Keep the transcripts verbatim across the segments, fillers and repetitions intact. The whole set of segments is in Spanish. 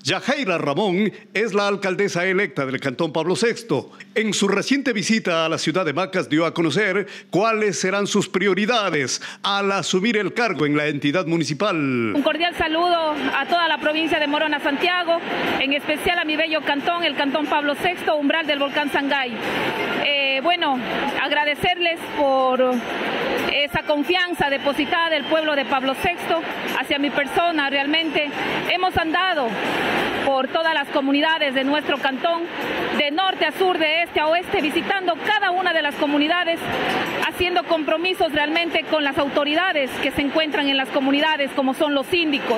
Yajaira Ramón es la alcaldesa electa del Cantón Pablo sexto. En su reciente visita a la ciudad de Macas dio a conocer cuáles serán sus prioridades al asumir el cargo en la entidad municipal. Un cordial saludo a toda la provincia de Morona, Santiago, en especial a mi bello cantón, el Cantón Pablo sexto, umbral del volcán Sangay. Eh, bueno, agradecerles por esa confianza depositada del pueblo de Pablo sexto hacia mi persona. Realmente hemos andado por todas las comunidades de nuestro cantón, de norte a sur, de este a oeste, visitando cada una de las comunidades, haciendo compromisos realmente con las autoridades que se encuentran en las comunidades, como son los síndicos.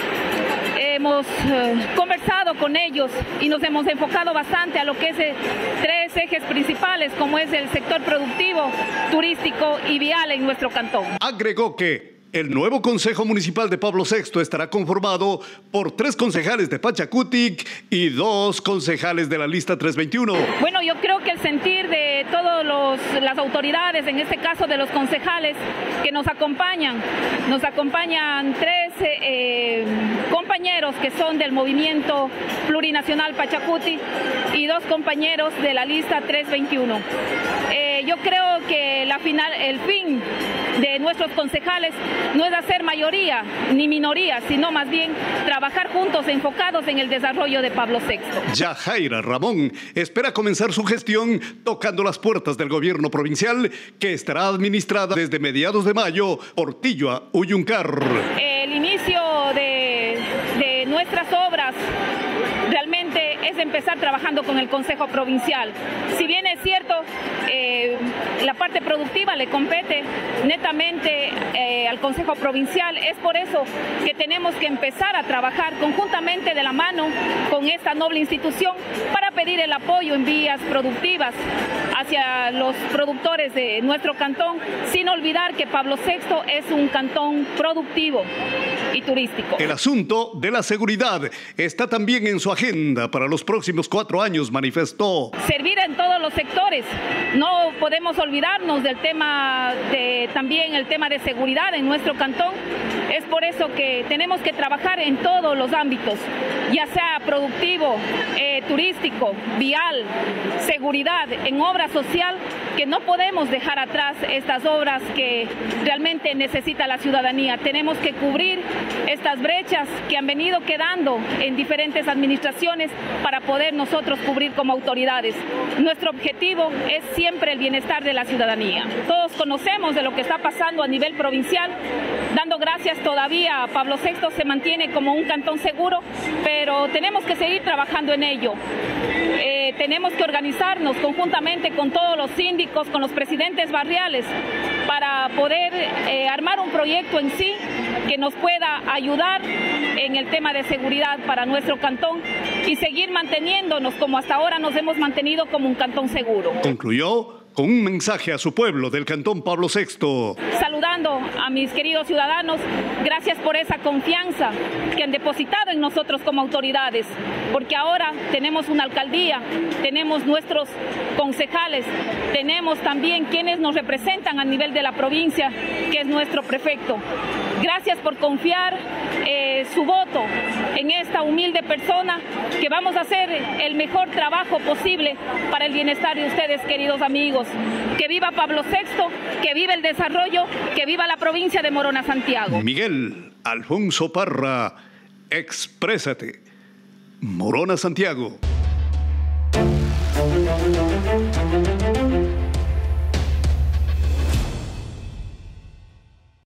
Hemos eh, conversado con ellos y nos hemos enfocado bastante a lo que es eh, tres ejes principales, como es el sector productivo, turístico y vial en nuestro cantón. Agregó que el nuevo Consejo Municipal de Pablo sexto estará conformado por tres concejales de Pachacutic y dos concejales de la lista trescientos veintiuno. Bueno, yo creo que el sentir de todas las autoridades, en este caso de los concejales que nos acompañan, nos acompañan tres eh, compañeros que son del movimiento plurinacional Pachacutic y dos compañeros de la lista trescientos veintiuno. Eh, yo creo que la final, el fin de nuestros concejales no es hacer mayoría ni minoría, sino más bien trabajar juntos enfocados en el desarrollo de Pablo sexto. Yajaira Ramón espera comenzar su gestión tocando las puertas del gobierno provincial, que estará administrada desde mediados de mayo por Tilloa Uyuncar. El inicio de, de nuestras obras realmente es empezar trabajando con el Consejo Provincial. Si bien es cierto, eh, la parte productiva le compete netamente eh, al Consejo Provincial, es por eso que tenemos que empezar a trabajar conjuntamente de la mano con esta noble institución para pedir el apoyo en vías productivas hacia los productores de nuestro cantón, sin olvidar que Pablo sexto es un cantón productivo y turístico. El asunto de la seguridad está también en su agenda para los próximos cuatro años, manifestó. Servir en todos los sectores. No podemos olvidarnos del tema de también el tema de seguridad en nuestro cantón. Es por eso que tenemos que trabajar en todos los ámbitos, ya sea productivo, eh, turístico, vial, seguridad, en obra social, que no podemos dejar atrás estas obras que realmente necesita la ciudadanía. Tenemos que cubrir estas brechas que han venido quedando en diferentes administraciones para poder nosotros cubrir como autoridades. Nuestro objetivo es siempre el bienestar de la ciudadanía. Todos conocemos de lo que está pasando a nivel provincial, dando gracias todavía a Pablo sexto se mantiene como un cantón seguro, pero tenemos que seguir trabajando en ello. Eh, tenemos que organizarnos conjuntamente con todos los síndicos, con los presidentes barriales, para poder eh, armar un proyecto en sí que nos pueda ayudar en el tema de seguridad para nuestro cantón y seguir manteniéndonos como hasta ahora nos hemos mantenido como un cantón seguro. Concluyó con un mensaje a su pueblo del Cantón Pablo sexto. Saludando a mis queridos ciudadanos, gracias por esa confianza que han depositado en nosotros como autoridades, porque ahora tenemos una alcaldía, tenemos nuestros concejales, tenemos también quienes nos representan a nivel de la provincia, que es nuestro prefecto. Gracias por confiar eh, su voto en esta humilde persona, que vamos a hacer el mejor trabajo posible para el bienestar de ustedes, queridos amigos. Que viva Pablo sexto, que viva el desarrollo, que viva la provincia de Morona, Santiago. Miguel Alfonso Parra, exprésate. Morona, Santiago.